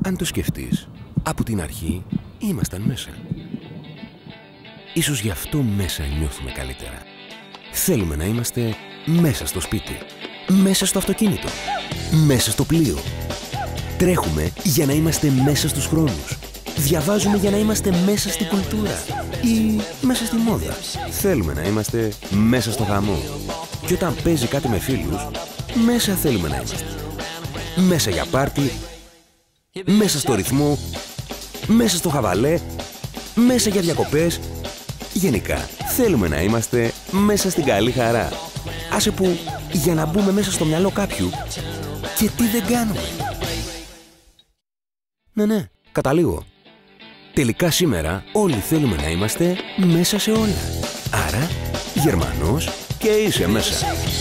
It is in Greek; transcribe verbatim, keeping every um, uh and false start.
Αν το σκεφτείς, από την αρχή ήμασταν μέσα. Ίσως γι' αυτό μέσα νιώθουμε καλύτερα. Θέλουμε να είμαστε μέσα στο σπίτι, μέσα στο αυτοκίνητο, μέσα στο πλοίο. Τρέχουμε για να είμαστε μέσα στους χρόνους. Διαβάζουμε για να είμαστε μέσα στην κουλτούρα ή μέσα στη μόδα. Θέλουμε να είμαστε μέσα στο χαμό. Και όταν παίζει κάτι με φίλους, μέσα θέλουμε να είμαστε. Μέσα για πάρτι, μέσα στο ρυθμό, μέσα στο χαβαλέ, μέσα για διακοπές. Γενικά, θέλουμε να είμαστε μέσα στην καλή χαρά. Άσε που για να μπούμε μέσα στο μυαλό κάποιου και τι δεν κάνουμε. Ναι, ναι, καταλήγω. Τελικά σήμερα όλοι θέλουμε να είμαστε μέσα σε όλα. Άρα, Γερμανός και είσαι μέσα.